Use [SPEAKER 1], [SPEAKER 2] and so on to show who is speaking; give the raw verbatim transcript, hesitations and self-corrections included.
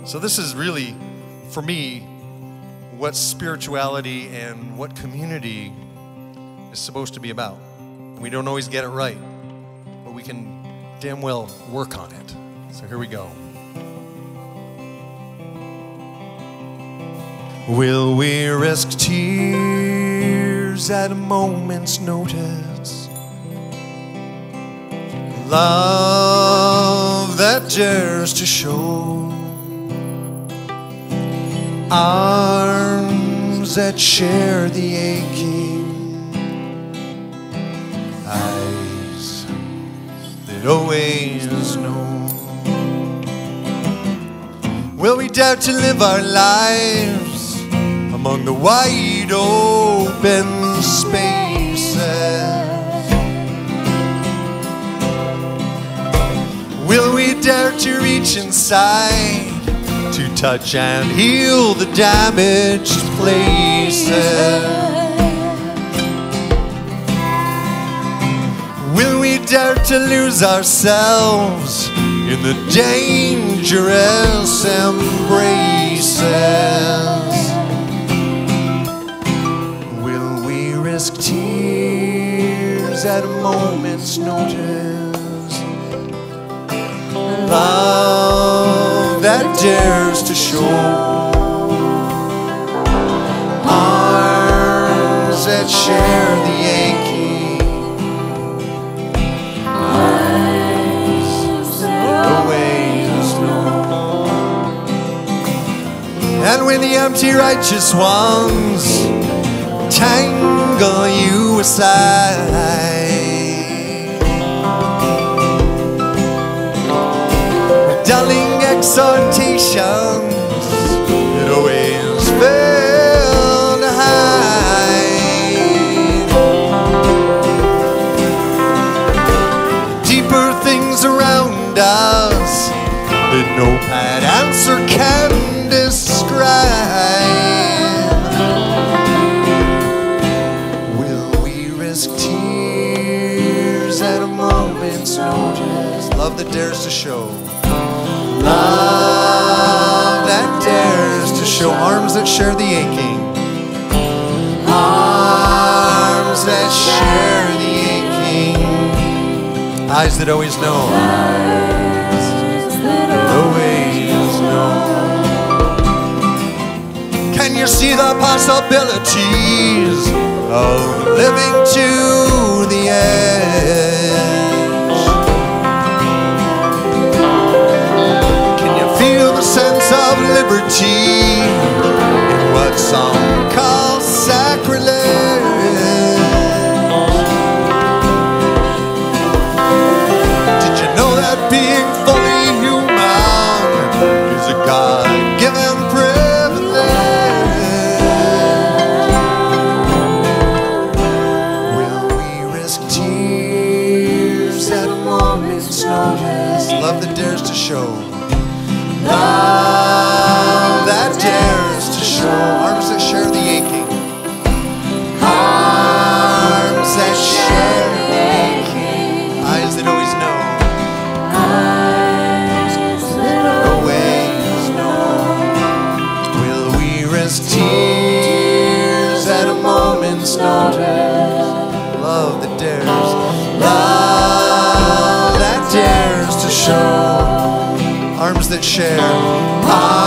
[SPEAKER 1] So this is really, for me, what spirituality and what community is supposed to be about. We don't always get it right, but we can damn well work on it. So here we go. Will we risk tears at a moment's notice? Love that dares to show, arms that share the aching, eyes that always know. Will we dare to live our lives among the wide open spaces? Will we dare to reach inside to touch and heal the damaged places? Will we dare to lose ourselves in the dangerous embraces? Will we risk tears at a moment's notice? Love that dares to show, arms that share the aching, eyes that always know. And when the empty righteous ones tangle you aside, dulling exhortations that always fail to hide, deeper things around us that no pat answer can describe. Will we risk tears at a moment's notice? Love that dares to show, love that dares to show, arms that share the aching, arms that share the aching, eyes that always know, eyes that always know. Can you see the possibilities of living to the edge? Sense of liberty in what some call sacrilege. Did you know that being fully human is a God-given privilege? Will we risk tears at a moment's notice? Love that dares to show, love that dares to show, arms that share the aching, arms that share the aching, eyes that always know, eyes that always know. Will we risk tears at a moment's notice? Love that dares, love that dares to show, arms that share,